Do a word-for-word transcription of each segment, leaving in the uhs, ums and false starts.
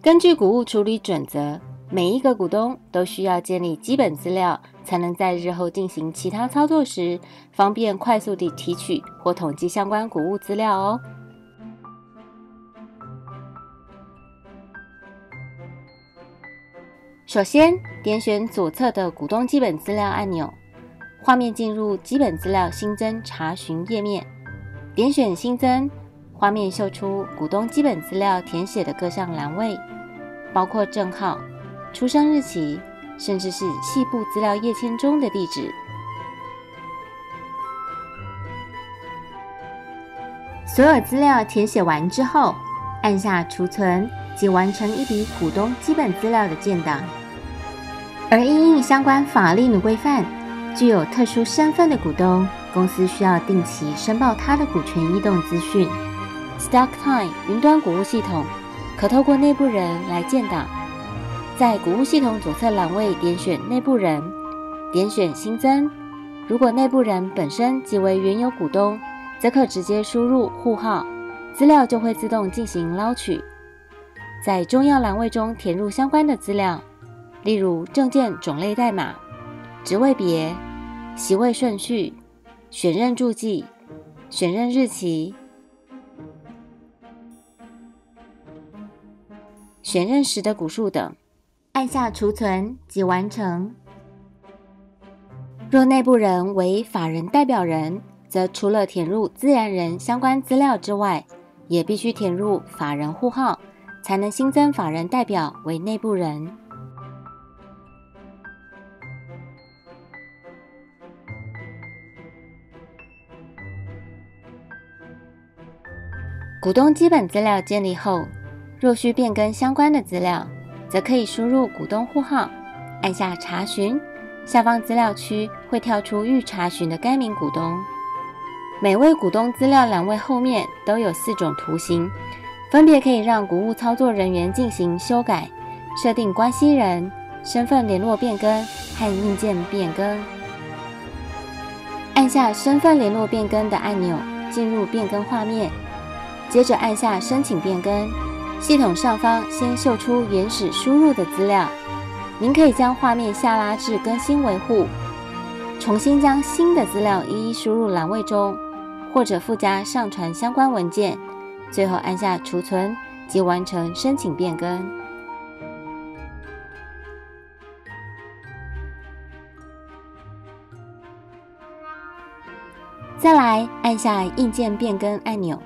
根据股务处理准则，每一个股东都需要建立基本资料，才能在日后进行其他操作时，方便快速地提取或统计相关股务资料哦。首先，点选左侧的股东基本资料按钮，画面进入基本资料新增查询页面，点选新增，画面秀出股东基本资料填写的各项栏位，包括证号、出生日期，甚至是细部资料页签中的地址。所有资料填写完之后，按下储存即完成一笔股东基本资料的建档。而因应相关法令的规范，具有特殊身份的股东，公司需要定期申报他的股权异动资讯。StockTime 云端股务系统可透过内部人来建档，在股务系统左侧栏位点选内部人，点选新增。如果内部人本身即为原有股东，则可直接输入户号，资料就会自动进行捞取。在重要栏位中填入相关的资料，例如证件种类代码、职位别、席位顺序、选任注记、选任日期、选任时的股数等，按下储存即完成。若内部人为法人代表人，则除了填入自然人相关资料之外，也必须填入法人户号，才能新增法人代表为内部人。股东基本资料建立后，若需变更相关的资料，则可以输入股东户号，按下查询，下方资料区会跳出欲查询的该名股东。每位股东资料栏位后面都有四种图形，分别可以让股务操作人员进行修改、设定关系人、身份联络变更和印件变更。按下身份联络变更的按钮，进入变更画面，接着按下申请变更，系统上方先秀出原始输入的资料，您可以将画面下拉至更新维护，重新将新的资料一一输入栏位中，或者附加上传相关文件，最后按下储存即完成申请变更。再来按下印件变更按钮，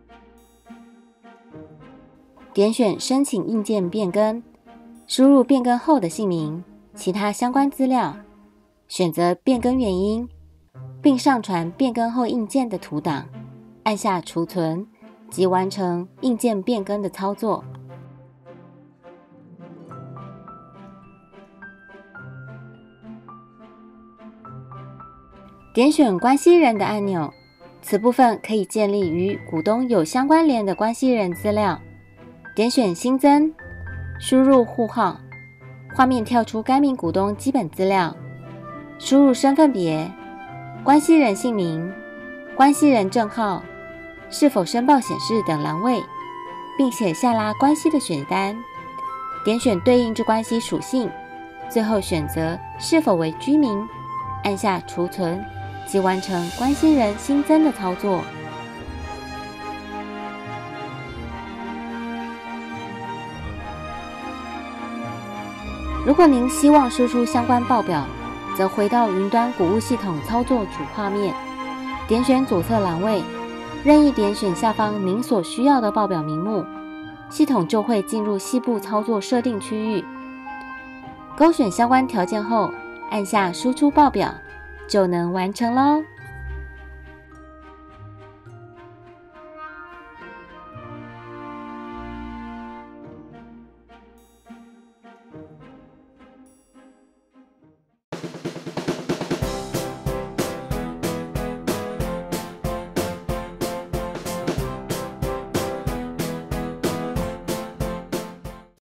点选申请印件变更，输入变更后的姓名、其他相关资料，选择变更原因，并上传变更后印件的图档，按下储存即完成印件变更的操作。点选关系人的按钮，此部分可以建立与股东有相关联的关系人资料。点选新增，输入户号，画面跳出该名股东基本资料，输入身份别、关系人姓名、关系人证号、是否申报显示等栏位，并且下拉关系的选单，点选对应之关系属性，最后选择是否为居民，按下储存即完成关系人新增的操作。如果您希望输出相关报表，则回到云端股务系统操作主画面，点选左侧栏位，任意点选下方您所需要的报表名目，系统就会进入细部操作设定区域。勾选相关条件后，按下输出报表，就能完成咯。